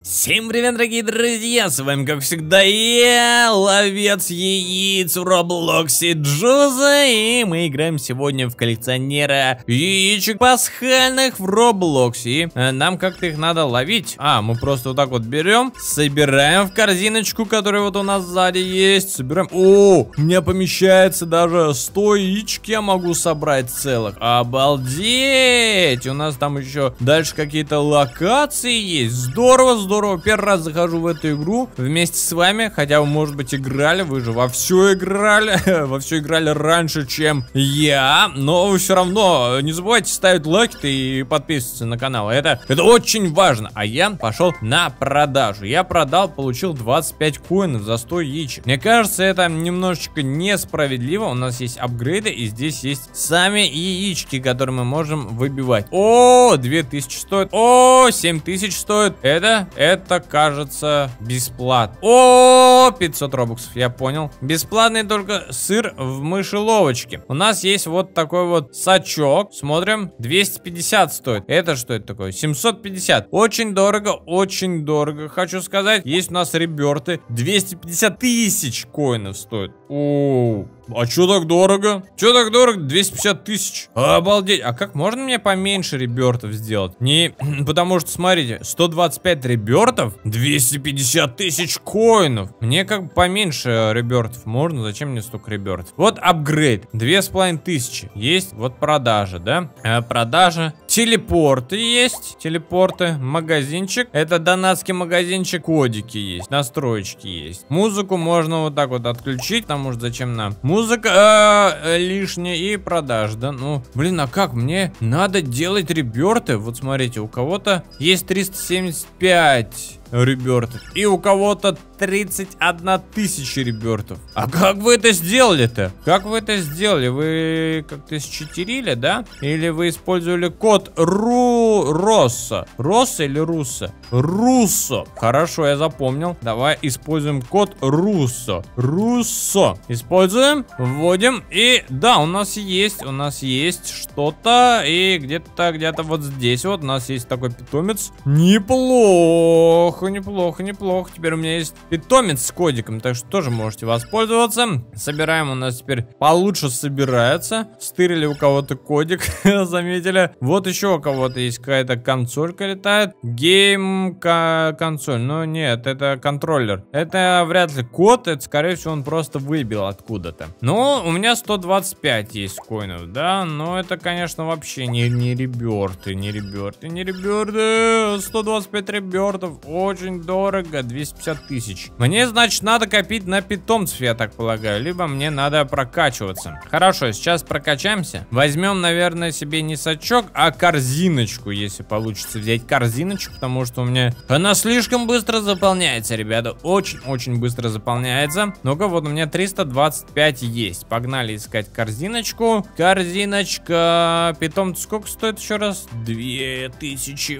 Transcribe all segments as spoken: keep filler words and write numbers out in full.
Всем привет, дорогие друзья, с вами, как всегда, я, ловец яиц в Роблоксе Джуза, и мы играем сегодня в коллекционера яичек пасхальных в Роблоксе. И нам как-то их надо ловить. А, мы просто вот так вот берем, собираем в корзиночку, которая вот у нас сзади есть, собираем. О, у меня помещается даже сто яичек, я могу собрать целых. Обалдеть! У нас там еще дальше какие-то локации есть. Здорово, здорово. Здорово, первый раз захожу в эту игру вместе с вами, хотя вы, может быть, играли, вы же во все играли, во все играли раньше, чем я, но все равно не забывайте ставить лайки и подписываться на канал, это, это очень важно. А я пошел на продажу, я продал, получил двадцать пять коинов за сто яичек. Мне кажется, это немножечко несправедливо, у нас есть апгрейды и здесь есть сами яички, которые мы можем выбивать. О, две тысячи стоит, о, семь тысяч стоит, это... Это, кажется, бесплатно. О, пятьсот робоксов, я понял. Бесплатный только сыр в мышеловочке. У нас есть вот такой вот сачок. Смотрим, двести пятьдесят стоит. Это что это такое? семьсот пятьдесят. Очень дорого, очень дорого, хочу сказать. Есть у нас реберты. двести пятьдесят тысяч коинов стоит. О, а чё так дорого? Чё так дорого? двести пятьдесят тысяч. Обалдеть. А как можно мне поменьше ребертов сделать? Не, потому что, смотрите, сто двадцать пять ребертов, двести пятьдесят тысяч коинов. Мне как бы поменьше ребертов можно. Зачем мне столько ребертов? Вот апгрейд. Две с половиной тысячи. Есть вот продажа, да? Э, продажа. Телепорты есть. Телепорты. Магазинчик. Это донатский магазинчик. Кодики есть. Настроечки есть. Музыку можно вот так вот отключить. Потому что зачем нам? Музыка э, лишняя и продаж, да? Ну, блин, а как мне надо делать реберты? Вот смотрите, у кого-то есть триста семьдесят пять ребертов. И у кого-то тридцать одна тысяча ребертов. А как вы это сделали-то? Как вы это сделали? Вы как-то считерили, да? Или вы использовали код Ру... Росса? Росса или Руссо? Руссо. Хорошо, я запомнил. Давай используем код Руссо. Руссо. Используем, вводим. И да, у нас есть, у нас есть что-то. И где-то, где-то вот здесь вот у нас есть такой питомец. Неплохо. Неплохо, неплохо. Теперь у меня есть питомец с кодиком, так что тоже можете воспользоваться. Собираем, у нас теперь получше собирается. Стырили у кого-то кодик, заметили. Вот еще у кого-то есть какая-то консолька летает. Гейм консоль. Но нет, это контроллер. Это вряд ли код, это скорее всего он просто выбил откуда-то. Но у меня сто двадцать пять есть коинов, да. Но это, конечно, вообще не, не реберты, не реберты, не реберты. сто двадцать пять ребертов. Очень дорого, двести пятьдесят тысяч. Мне, значит, надо копить на питомцев, я так полагаю. Либо мне надо прокачиваться. Хорошо, сейчас прокачаемся. Возьмем, наверное, себе не сачок, а корзиночку, если получится взять корзиночку, потому что у меня она слишком быстро заполняется, ребята. Очень-очень быстро заполняется. Ну-ка, вот у меня триста двадцать пять есть. Погнали искать корзиночку. Корзиночка. Питомец сколько стоит еще раз? две тысячи.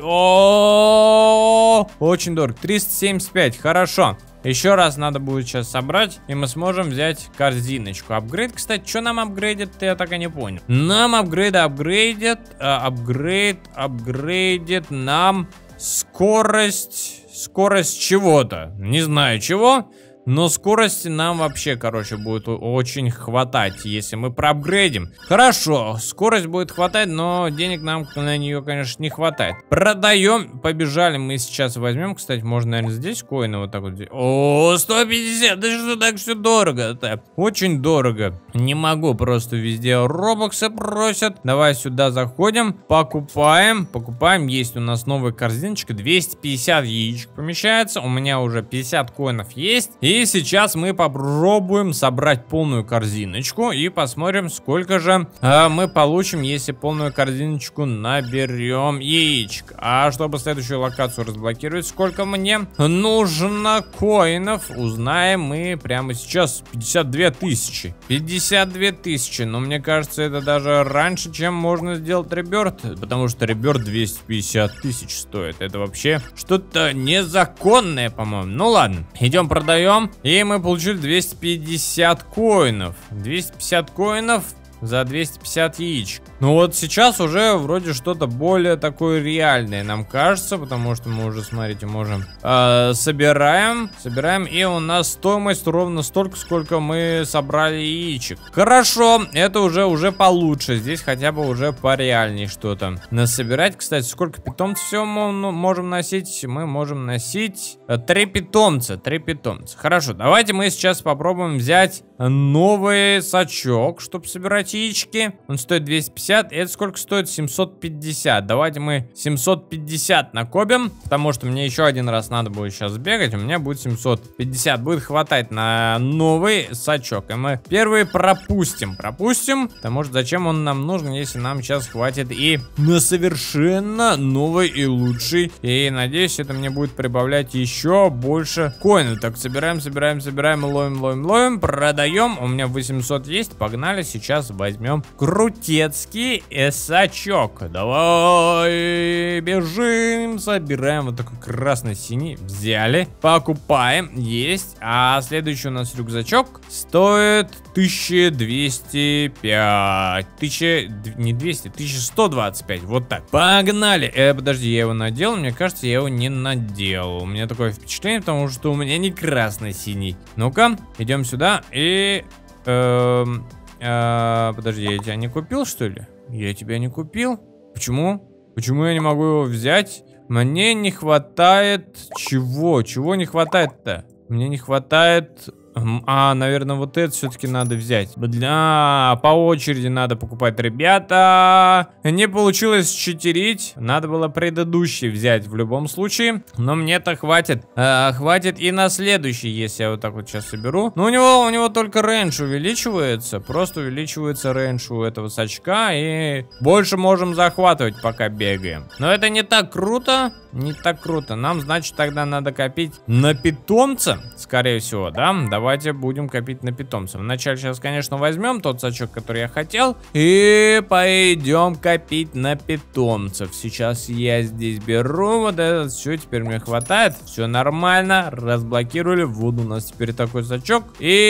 О-о-о-о! Очень дорого. триста семьдесят пять. Хорошо. Еще раз надо будет сейчас собрать, и мы сможем взять корзиночку. Апгрейд, кстати, что нам апгрейдит, я так и не понял. Нам апгрейд апгрейдит, а, апгрейд апгрейдит нам скорость, скорость чего-то. Не знаю чего. Но скорости нам вообще, короче, будет очень хватать, если мы проапгрейдим. Хорошо, скорость будет хватать, но денег нам на нее, конечно, не хватает. Продаем, побежали, мы сейчас возьмем. Кстати, можно, наверное, здесь коины вот так вот. О, сто пятьдесят, да что так все дорого-то? Очень дорого. Не могу, просто везде робоксы просят. Давай сюда заходим, покупаем. Покупаем, есть у нас новая корзиночка, двести пятьдесят яичек помещается. У меня уже пятьдесят коинов есть. И И сейчас мы попробуем собрать полную корзиночку и посмотрим, сколько же э, мы получим, если полную корзиночку наберем яичек. А чтобы следующую локацию разблокировать, сколько мне нужно коинов, узнаем мы прямо сейчас. пятьдесят две тысячи. пятьдесят две тысячи. Но мне кажется, это даже раньше, чем можно сделать реберт. Потому что реберт двести пятьдесят тысяч стоит. Это вообще что-то незаконное, по-моему. Ну ладно, идем продаем. И мы получили двести пятьдесят коинов. двести пятьдесят коинов за двести пятьдесят яичек. Ну вот сейчас уже вроде что-то более такое реальное нам кажется, потому что мы уже, смотрите, можем э, собираем, собираем, и у нас стоимость ровно столько, сколько мы собрали яичек. Хорошо, это уже уже получше. Здесь хотя бы уже пореальней что-то насобирать. Кстати, сколько питомцев всего мы можем носить? Мы можем носить три питомца, три питомца. Хорошо, давайте мы сейчас попробуем взять новый сачок, чтобы собирать яички. Он стоит двести пятьдесят. Это сколько стоит? семьсот пятьдесят. Давайте мы семьсот пятьдесят накопим, потому что мне еще один раз надо будет сейчас бегать. У меня будет семьсот пятьдесят. Будет хватать на новый сачок. И мы первый пропустим. Пропустим. Потому что зачем он нам нужен, если нам сейчас хватит и на совершенно новый и лучший. И надеюсь, это мне будет прибавлять еще больше коинов. Так, собираем, собираем, собираем, ловим, ловим, ловим, продаем. У меня восемьсот есть. Погнали, сейчас возьмем крутецкий сачок. Давай, бежим, собираем. Вот такой красно-синий. Взяли, покупаем, есть. А следующий у нас рюкзачок стоит тысяча двести пять. тысяча, не двести, тысяча сто двадцать пять. Вот так. Погнали. Э, подожди, я его надел? Мне кажется, я его не надел. У меня такое впечатление, потому что у меня не красно-синий. Ну-ка, идем сюда и... Э, э, подожди, я тебя не купил, что ли? Я тебя не купил? Почему? Почему я не могу его взять? Мне не хватает... Чего? Чего не хватает-то? Мне не хватает... А, наверное, вот это все-таки надо взять. Бля, по очереди надо покупать, ребята. Не получилось читерить. Надо было предыдущий взять в любом случае. Но мне-то хватит. А, хватит и на следующий, если я вот так вот сейчас соберу. Но у него, у него только рейндж увеличивается. Просто увеличивается рейндж у этого сачка. И больше можем захватывать, пока бегаем. Но это не так круто. Не так круто. Нам, значит, тогда надо копить на питомца. Скорее всего, да? Давайте будем копить на питомца. Вначале сейчас, конечно, возьмем тот сачок, который я хотел. И пойдем копить на питомцев. Сейчас я здесь беру вот это. Все, теперь мне хватает. Все нормально. Разблокировали. Вот у нас теперь такой сачок.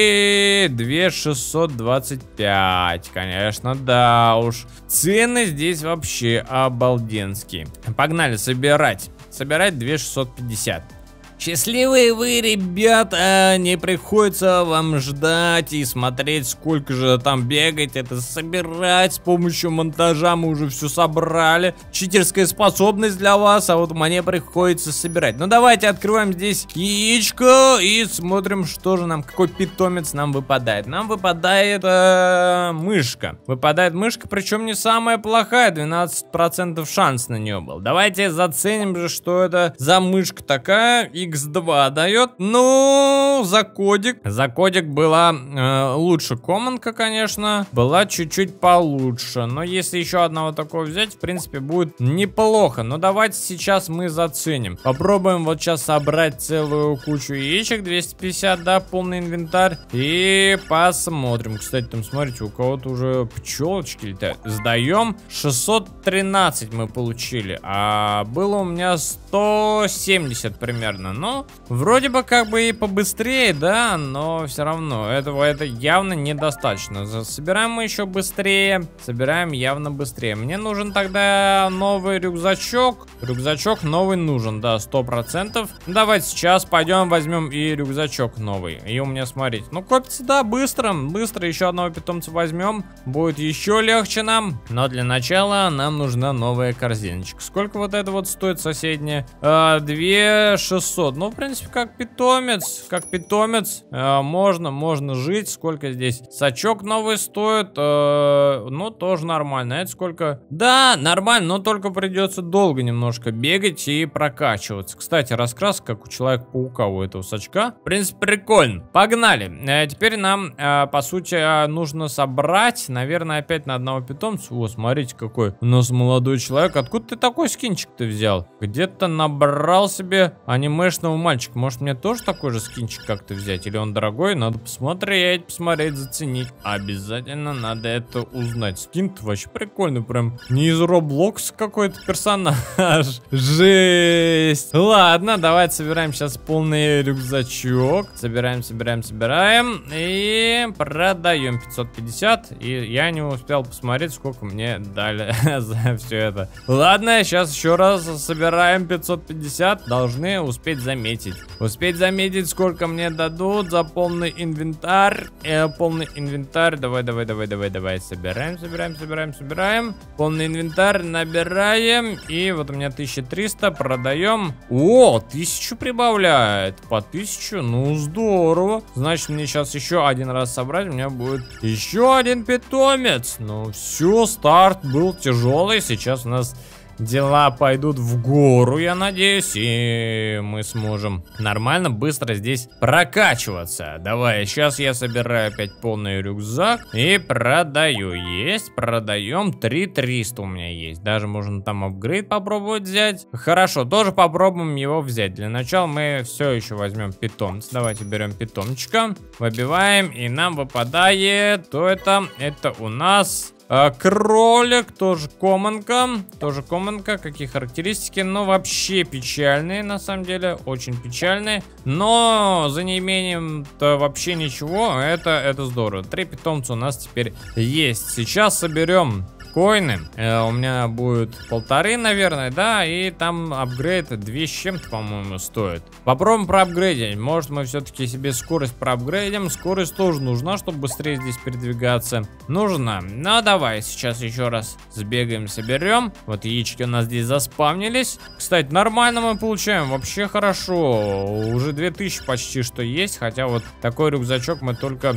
И две тысячи шестьсот двадцать пять. Конечно, да уж. Цены здесь вообще обалденские. Погнали собирать. Собирать две тысячи шестьсот пятьдесят. Счастливые вы, ребята, не приходится вам ждать и смотреть, сколько же там бегать, это собирать. С помощью монтажа мы уже все собрали. Читерская способность для вас, а вот мне приходится собирать. Ну давайте открываем здесь яичко и смотрим, что же нам, какой питомец нам выпадает. Нам выпадает э, мышка. Выпадает мышка, причем не самая плохая, двенадцать процентов шанс на нее был. Давайте заценим же, что это за мышка такая. икс два дает. Ну, за кодик. За кодик была э, лучше команка, конечно. Была чуть-чуть получше. Но если еще одного такого взять, в принципе, будет неплохо. Но давайте сейчас мы заценим. Попробуем вот сейчас собрать целую кучу яичек. двести пятьдесят, да, полный инвентарь. И посмотрим. Кстати, там, смотрите, у кого-то уже пчелочки летают. Сдаем. шестьсот тринадцать мы получили. А было у меня сто семьдесят примерно. Ну, вроде бы как бы и побыстрее, да, но все равно этого это явно недостаточно. Собираем мы еще быстрее, собираем явно быстрее. Мне нужен тогда новый рюкзачок. Рюкзачок новый нужен, да, сто процентов. Давайте сейчас пойдем возьмем и рюкзачок новый. И у меня, смотрите, ну копится, да, быстро, быстро еще одного питомца возьмем. Будет еще легче нам. Но для начала нам нужна новая корзиночка. Сколько вот это вот стоит соседняя? А, две тысячи шестьсот. Ну, в принципе, как питомец, как питомец, э, можно, можно жить. Сколько здесь? Сачок новый стоит, э, ну, тоже нормально. Это сколько? Да, нормально, но только придется долго немножко бегать и прокачиваться. Кстати, раскраска, как у Человека-паука, у этого сачка. В принципе, прикольно. Погнали. Э, теперь нам, э, по сути, нужно собрать, наверное, опять на одного питомца. О, смотрите, какой у нас молодой человек. Откуда ты такой скинчик-то взял? Где-то набрал себе анимешный КДшного мальчика. Может, мне тоже такой же скинчик как-то взять? Или он дорогой? Надо посмотреть, посмотреть, заценить. Обязательно надо это узнать. Скин-то вообще прикольный, прям не из Roblox какой-то персонаж. Жесть. Ладно, давайте собираем сейчас полный рюкзачок. Собираем, собираем, собираем. И продаем пятьсот пятьдесят. И я не успел посмотреть, сколько мне дали за все это. Ладно, сейчас еще раз собираем пятьсот пятьдесят. Должны успеть заметить. Успеть заметить, сколько мне дадут за полный инвентарь. Э, полный инвентарь. Давай, давай, давай, давай, давай. Собираем, собираем, собираем, собираем. Полный инвентарь набираем. И вот у меня тысяча триста. Продаем. О, тысячу прибавляет. По тысячу. Ну, здорово. Значит, мне сейчас еще один раз собрать. У меня будет еще один питомец. Ну, все, старт был тяжелый. Сейчас у нас дела пойдут в гору, я надеюсь, и мы сможем нормально, быстро здесь прокачиваться. Давай, сейчас я собираю опять полный рюкзак и продаю. Есть, продаем. три триста у меня есть. Даже можно там апгрейд попробовать взять. Хорошо, тоже попробуем его взять. Для начала мы все еще возьмем питомца. Давайте берем питомчика, выбиваем, и нам выпадает, то это, это у нас... А, кролик, тоже коммонка, тоже коммонка, какие характеристики, но вообще печальные, на самом деле, очень печальные, но за неимением-то вообще ничего, это, это здорово. Три питомца у нас теперь есть. Сейчас соберем коины, э, у меня будет полторы, наверное, да, и там апгрейд две с чем-то, по-моему, стоит. Попробуем проапгрейдить, может мы все-таки себе скорость проапгрейдим, скорость тоже нужна, чтобы быстрее здесь передвигаться, нужна. Ну, давай, сейчас еще раз сбегаем, соберем, вот яички у нас здесь заспавнились. Кстати, нормально мы получаем, вообще хорошо, уже две тысячи почти что есть, хотя вот такой рюкзачок мы только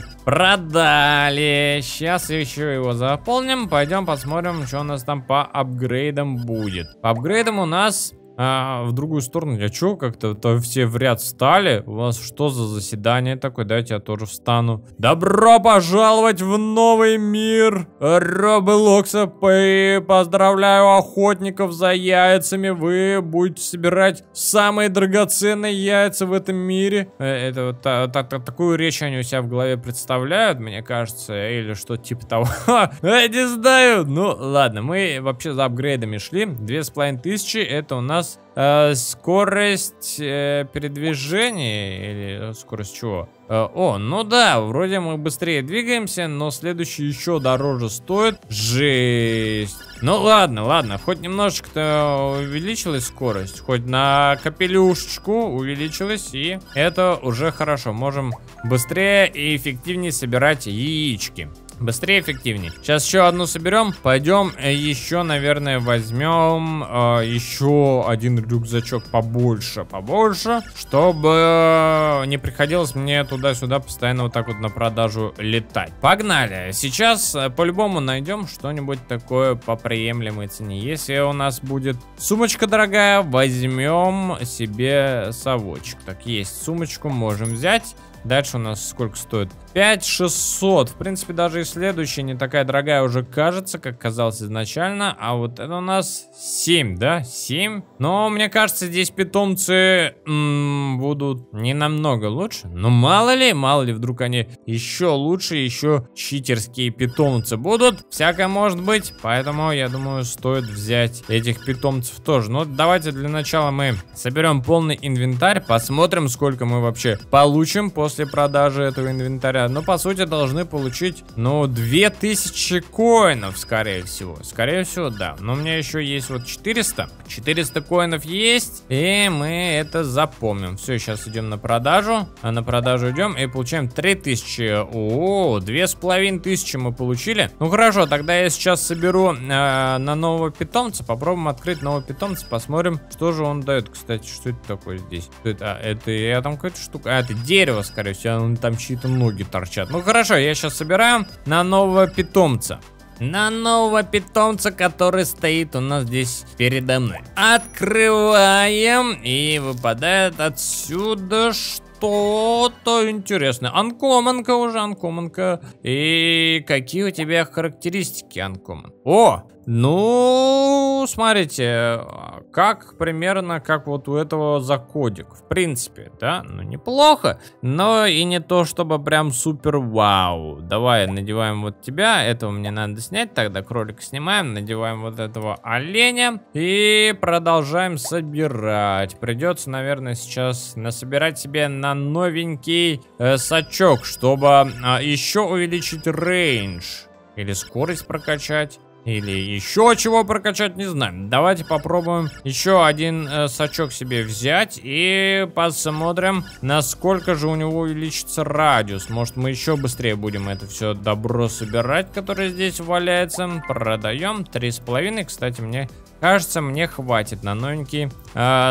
продали. Сейчас еще его заполним, пойдем посмотрим. Смотрим, что у нас там по апгрейдам будет. По апгрейдам у нас а, в другую сторону. Я что, как-то все в ряд встали? У вас что за заседание такое? Дайте я тоже встану. Добро пожаловать в новый мир Роблокса. Поздравляю охотников за яйцами. Вы будете собирать самые драгоценные яйца в этом мире. Это вот та, та, та, такую речь они у себя в голове представляют, мне кажется, или что типа того. Я не знаю. Ну ладно, мы вообще за апгрейдами шли. Две с половиной тысячи, это у нас Э, скорость э, передвижения или скорость чего? Э, о, ну да, вроде мы быстрее двигаемся, но следующий еще дороже стоит. Жесть. Ну ладно, ладно, хоть немножечко-то увеличилась скорость, хоть на капелюшечку увеличилась, и это уже хорошо. Можем быстрее и эффективнее собирать яички. Быстрее, эффективнее. Сейчас еще одну соберем. Пойдем еще, наверное, возьмем э, еще один рюкзачок побольше, побольше, чтобы не приходилось мне туда-сюда постоянно вот так вот на продажу летать. Погнали. Сейчас э, по-любому найдем что-нибудь такое по приемлемой цене. Если у нас будет сумочка дорогая, возьмем себе совочек. Так, есть сумочку, можем взять. Дальше у нас сколько стоит? пять шестьсот. В принципе, даже и следующая не такая дорогая уже кажется, как казалось изначально. А вот это у нас семь, да? семь. Но мне кажется, здесь питомцы м-м, будут не намного лучше. Но мало ли, мало ли, вдруг они еще лучше, еще читерские питомцы будут. Всякое может быть. Поэтому, я думаю, стоит взять этих питомцев тоже. Но давайте для начала мы соберем полный инвентарь. Посмотрим, сколько мы вообще получим после продажи этого инвентаря. Но по сути должны получить, ну, две тысячи коинов, скорее всего. Скорее всего, да. Но у меня еще есть вот четыреста. четыреста коинов есть, и мы это запомним. Все, сейчас идем на продажу. А на продажу идем и получаем три тысячи. О, две с половиной тысячи мы получили. Ну хорошо, тогда я сейчас соберу э, на нового питомца. Попробуем открыть нового питомца, посмотрим, что же он дает. Кстати, что это такое здесь? Это, а, это я там какая-то штука. А, это дерево, скорее всего, там чьи-то ноги торчат. Ну хорошо, я сейчас собираю на нового питомца. На нового питомца, который стоит у нас здесь передо мной. Открываем, и выпадает отсюда что-то интересное. Анкоманка уже, анкоманка. И какие у тебя характеристики, анкоман? О, Ну, смотрите, как примерно, как вот у этого за кодик. В принципе, да, ну неплохо, но и не то, чтобы прям супер вау. Давай надеваем вот тебя, этого мне надо снять, тогда кролика снимаем, надеваем вот этого оленя и продолжаем собирать. Придется, наверное, сейчас насобирать себе на новенький э, сачок, чтобы э, еще увеличить рейндж. Или скорость прокачать. Или еще чего прокачать, не знаю. Давайте попробуем еще один э, сачок себе взять. И посмотрим, насколько же у него увеличится радиус. Может, мы еще быстрее будем это все добро собирать, которое здесь валяется. Продаем. Три с половиной. Кстати, мне кажется, мне хватит на новенький э,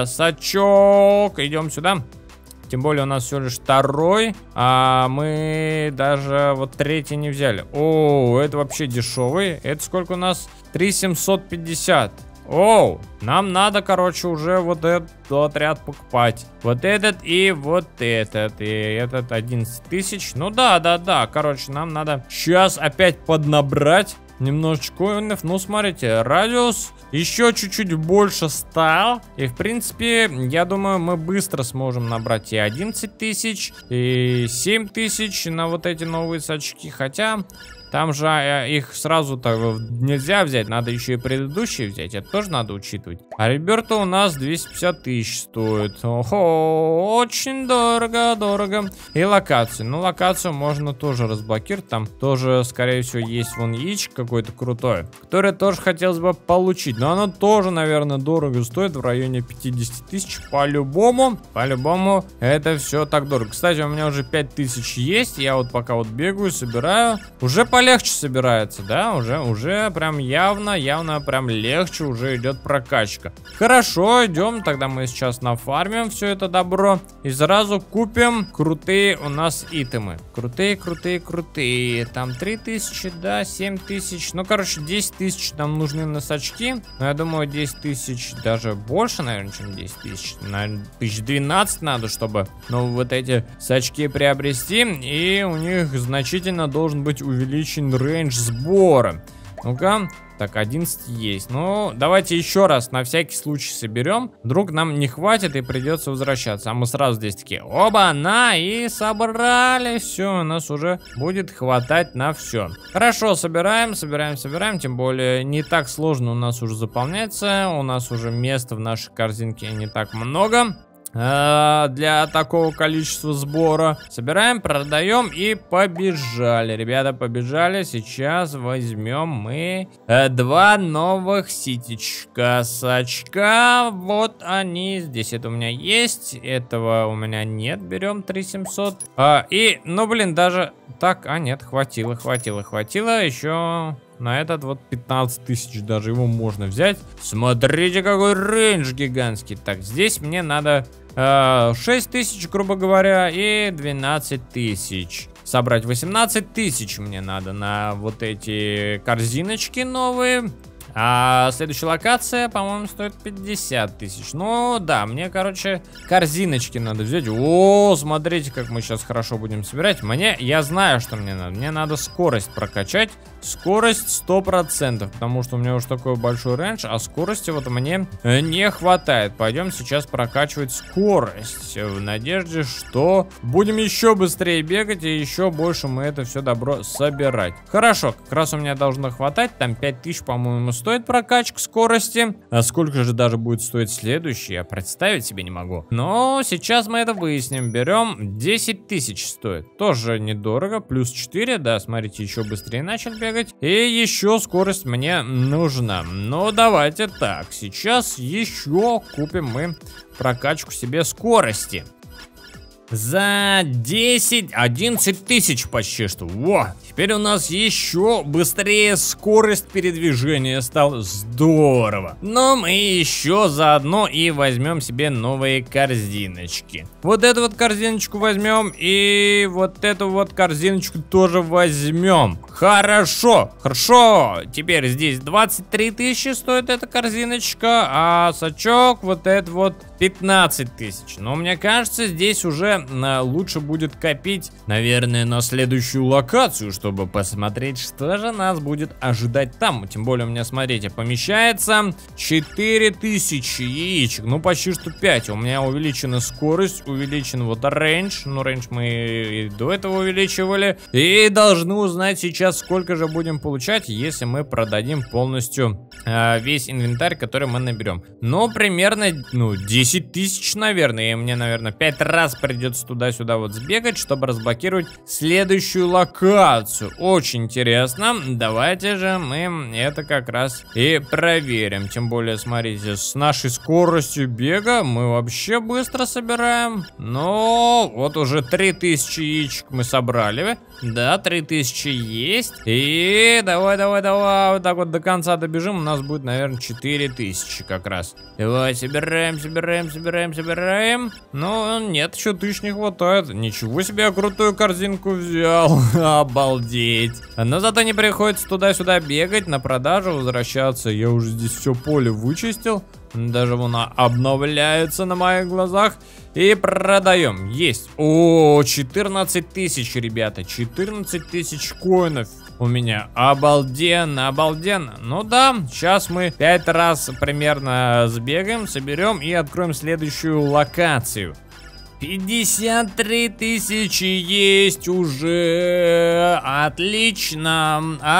сачок. Идем сюда. Тем более у нас всего лишь второй, а мы даже вот третий не взяли. О, это вообще дешевый. Это сколько у нас? три тысячи семьсот пятьдесят. Оу, нам надо, короче, уже вот этот отряд покупать. Вот этот и вот этот. И этот одиннадцать тысяч. Ну да, да, да. Короче, нам надо сейчас опять поднабрать немножечко коинов. Ну, смотрите, радиус еще чуть-чуть больше стал. И, в принципе, я думаю, мы быстро сможем набрать и одиннадцать тысяч, и семь тысяч на вот эти новые сачки. Хотя... Там же э, их сразу-то нельзя взять, надо еще и предыдущие взять, это тоже надо учитывать. А реберта у нас двести пятьдесят тысяч стоит. Ого, очень дорого, дорого. И локацию, ну локацию можно тоже разблокировать, там тоже, скорее всего, есть вон яичко какое-то крутое, которое тоже хотелось бы получить. Но оно тоже, наверное, дорого стоит, в районе пятьдесят тысяч, по-любому. По-любому, это все так дорого. Кстати, у меня уже пять тысяч есть, я вот пока вот бегаю, собираю, уже полегче собирается, да, уже, уже прям явно, явно прям легче уже идет прокачка. Хорошо, идем, тогда мы сейчас нафармим все это добро и сразу купим крутые у нас итемы. Крутые, крутые, крутые. Там три тысячи, да, семь тысяч, ну, короче, десять тысяч нам нужны на сачки, но я думаю, десять тысяч, даже больше, наверное, чем десять тысяч, наверное, тысяч двенадцать надо, чтобы, ну, вот эти сачки приобрести, и у них значительно должен быть увеличен рейндж сбора. Ну-ка, так, одиннадцать есть. Ну, давайте еще раз на всякий случай соберем. Вдруг нам не хватит и придется возвращаться. А мы сразу здесь такие, оба-на, и собрали. Все, у нас уже будет хватать на все. Хорошо, собираем, собираем, собираем. Тем более, не так сложно у нас уже заполняется. У нас уже места в нашей корзинке не так много для такого количества сбора. Собираем, продаем и побежали. Ребята, побежали. Сейчас возьмем мы э, два новых ситечка сачка. Вот они. Здесь это у меня есть. Этого у меня нет. Берем три тысячи семьсот. А, и, ну блин, даже так, а нет, хватило, хватило, хватило. Еще... На этот вот пятнадцать тысяч даже его можно взять. Смотрите, какой рейндж гигантский. Так, здесь мне надо э, шесть тысяч, грубо говоря, и двенадцать тысяч. Собрать восемнадцать тысяч мне надо на вот эти корзиночки новые. А следующая локация, по-моему, стоит пятьдесят тысяч. Ну, да, мне, короче, корзиночки надо взять. О, смотрите, как мы сейчас хорошо будем собирать. Мне, я знаю, что мне надо. Мне надо скорость прокачать. Скорость сто процентов, потому что у меня уже такой большой рейндж, а скорости вот мне не хватает. Пойдем сейчас прокачивать скорость, в надежде, что будем еще быстрее бегать и еще больше мы это все добро собирать. Хорошо, как раз у меня должно хватать, там пять тысяч, по-моему, стоит прокачка скорости. А сколько же даже будет стоить следующий, я представить себе не могу. Но сейчас мы это выясним. Берем десять тысяч стоит, тоже недорого, плюс четыре, да, смотрите, еще быстрее начал бегать. И еще скорость мне нужна. Ну, давайте так. Сейчас еще купим мы прокачку себе скорости. За десять, одиннадцать тысяч почти что. Во! Теперь у нас еще быстрее скорость передвижения стала. Здорово. Но мы еще заодно и возьмем себе новые корзиночки. Вот эту вот корзиночку возьмем. И вот эту вот корзиночку тоже возьмем. Хорошо, хорошо. Теперь здесь двадцать три тысячи стоит эта корзиночка. А сачок вот этот вот пятнадцать тысяч. Но мне кажется, здесь уже уже а, лучше будет копить, наверное, на следующую локацию, чтобы посмотреть, что же нас будет ожидать там. Тем более у меня, смотрите, помещается четыре тысячи яичек, ну почти что пять. У меня увеличена скорость, увеличен вот рейндж, ну рейндж мы и до этого увеличивали. И должны узнать сейчас, сколько же будем получать, если мы продадим полностью э, весь инвентарь, который мы наберем. Ну, примерно, ну, десять тысяч, наверное. И мне, наверное, пять раз придется туда-сюда вот сбегать, чтобы разблокировать следующую локацию. Очень интересно. Давайте же мы это как раз и проверим. Тем более, смотрите, с нашей скоростью бега мы вообще быстро собираем. Но вот уже три тысячи яичек мы собрали. Да, три тысячи есть. И давай, давай, давай. Вот так вот до конца добежим. У нас будет, наверное, четыре тысячи как раз. Давай, собираем, собираем, собираем, собираем. Но нет, еще тысяч не хватает. Ничего себе, я крутую корзинку взял. Обалдеть. Но зато не приходится туда-сюда бегать, на продажу возвращаться. Я уже здесь все поле вычистил. Даже она обновляется на моих глазах. И продаем. Есть. О, четырнадцать тысяч, ребята. четырнадцать тысяч коинов у меня. Обалденно, обалденно. Ну да, сейчас мы пять раз примерно сбегаем, соберем и откроем следующую локацию. пятьдесят три тысячи есть уже. Отлично.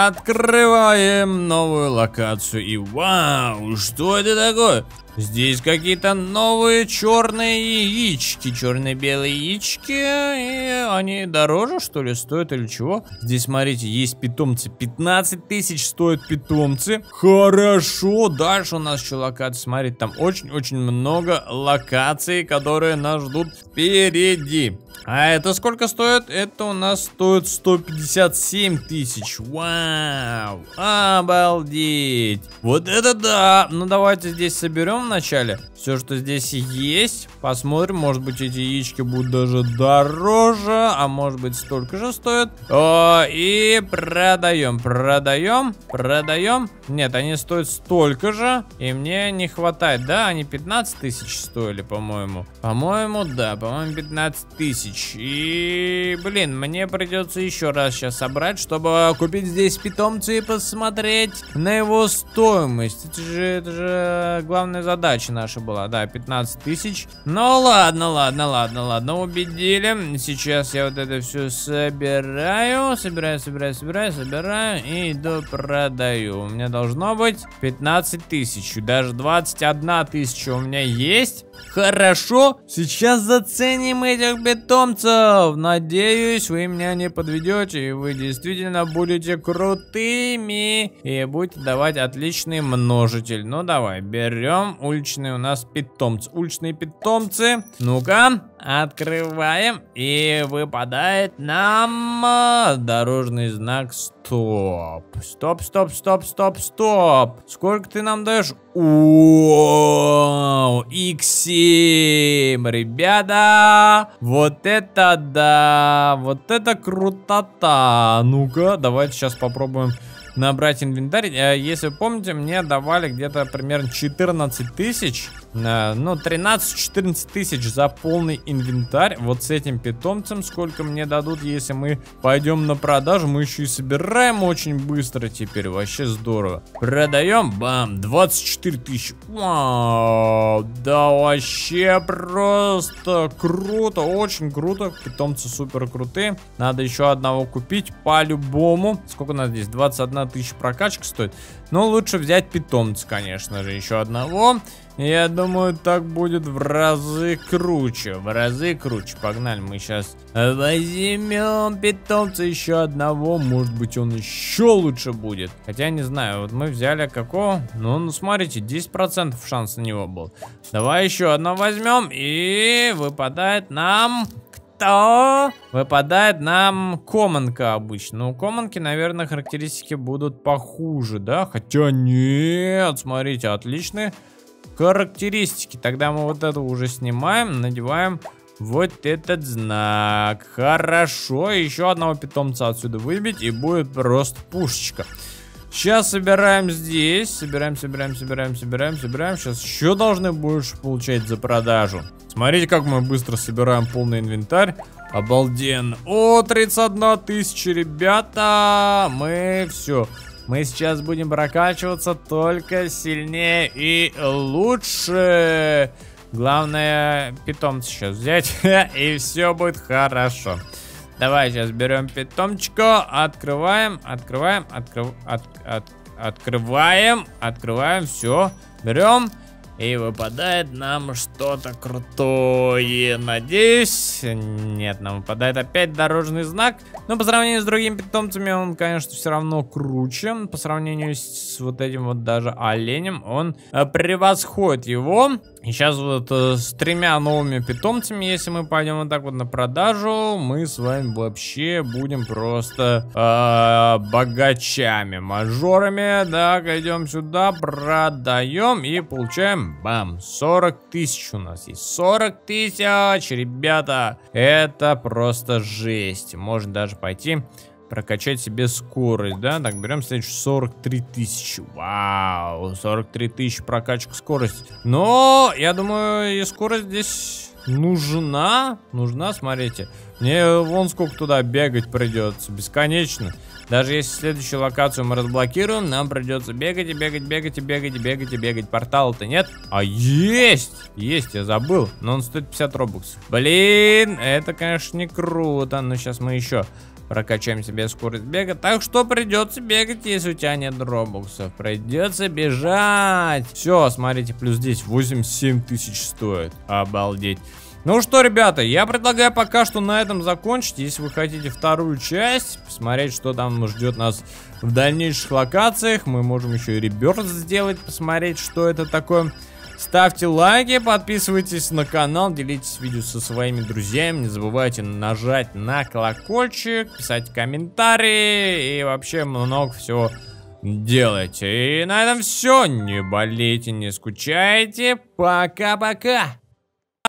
Открываем новую локацию. И вау, что это такое? Здесь какие-то новые черные яички, черно-белые яички, и они дороже, что ли, стоят или чего? Здесь, смотрите, есть питомцы, пятнадцать тысяч стоят питомцы. Хорошо, дальше у нас еще локации, смотрите, там очень-очень много локаций, которые нас ждут впереди. А это сколько стоит? Это у нас стоит сто пятьдесят семь тысяч. Вау, обалдеть. Вот это да. Ну давайте здесь соберем вначале все, что здесь есть. Посмотрим, может быть эти яички будут даже дороже, а может быть столько же стоят. О, и продаем, продаем, продаем. Нет, они стоят столько же, и мне не хватает. Да, они пятнадцать тысяч стоили, по-моему. По-моему, да, по-моему, пятнадцать тысяч. И, блин, мне придется еще раз сейчас собрать, чтобы купить здесь питомца и посмотреть на его стоимость. Это же, это же главная задача наша была, да, пятнадцать тысяч. Ну ладно, ладно, ладно, ладно, убедили. Сейчас я вот это все собираю, собираю, собираю, собираю, собираю и иду продаю. У меня должно быть пятнадцать тысяч, даже двадцать одна тысяча у меня есть. Хорошо, сейчас заценим этих питомцев. Надеюсь, вы меня не подведете, и вы действительно будете крутыми и будете давать отличный множитель. Ну давай, берем уличные у нас питомцы. Уличные питомцы. Ну-ка, открываем, и выпадает нам дорожный знак стоп. Стоп, стоп, стоп, стоп, стоп. Сколько ты нам даешь? О, икс семь, ребята. Вот это да, вот это крутота. Ну-ка, давайте сейчас попробуем набрать инвентарь. Если вы помните, мне давали где-то примерно четырнадцать тысяч. Ну, тринадцать-четырнадцать тысяч за полный инвентарь. Вот с этим питомцем сколько мне дадут, если мы пойдем на продажу. Мы еще и собираем очень быстро теперь. Вообще здорово. Продаем. Бам. двадцать четыре тысячи. Вау. Да вообще просто круто. Очень круто. Питомцы супер крутые. Надо еще одного купить по-любому. Сколько у нас здесь? двадцать одна тысяча прокачка стоит. Но лучше взять питомца, конечно же. Еще одного. Я думаю, так будет в разы круче. В разы круче. Погнали, мы сейчас возьмем питомца еще одного. Может быть, он еще лучше будет. Хотя, не знаю, вот мы взяли какого? Ну, ну смотрите, десять процентов шанс на него был. Давай еще одного возьмем. И выпадает нам... Кто? Выпадает нам коммонка обычно. Ну, у коммонки, наверное, характеристики будут похуже, да? Хотя нет, смотрите, отличные характеристики. Тогда мы вот это уже снимаем, надеваем вот этот знак. Хорошо, еще одного питомца отсюда выбить, и будет просто пушечка. Сейчас собираем здесь. Собираем, собираем, собираем, собираем, собираем. Сейчас еще должны больше получать за продажу. Смотрите, как мы быстро собираем полный инвентарь. Обалденно. О, тридцать одна тысяча, ребята. Мы все. Мы сейчас будем прокачиваться только сильнее и лучше. Главное, питомца сейчас взять, и все будет хорошо. Давай сейчас берем питомчика, открываем, открываем, открыв, от, от, открываем, открываем, все, берем. И выпадает нам что-то крутое. Надеюсь. Нет, нам выпадает опять дорожный знак. Но по сравнению с другими питомцами он, конечно, все равно круче. По сравнению с вот этим вот даже оленем он э, превосходит его. И сейчас вот э, с тремя новыми питомцами, если мы пойдем вот так вот на продажу, мы с вами вообще будем просто э, богачами, мажорами. Так, идем сюда, продаем и получаем. Бам, сорок тысяч у нас есть. сорок тысяч, ребята. Это просто жесть. Можно даже пойти прокачать себе скорость, да? Так, берем следующую сорок три тысячи. Вау, сорок три тысячи прокачка скорости. Но, я думаю, и скорость здесь нужна. Нужна, смотрите. Мне вон сколько туда бегать придется. Бесконечно. Даже если следующую локацию мы разблокируем, нам придется бегать и бегать, бегать и бегать и бегать и бегать. Портала-то нет. А есть! Есть, я забыл. Но он стоит пятьдесят робоксов. Блин, это, конечно, не круто. Но сейчас мы еще прокачаем себе скорость бега. Так что придется бегать, если у тебя нет робоксов. Придется бежать. Все, смотрите, плюс здесь восемьдесят семь тысяч стоит. Обалдеть. Ну что, ребята, я предлагаю пока что на этом закончить. Если вы хотите вторую часть, посмотреть, что там ждет нас в дальнейших локациях, мы можем еще и реберс сделать, посмотреть, что это такое. Ставьте лайки, подписывайтесь на канал, делитесь видео со своими друзьями. Не забывайте нажать на колокольчик, писать комментарии и вообще много всего делайте. И на этом все. Не болейте, не скучайте. Пока-пока.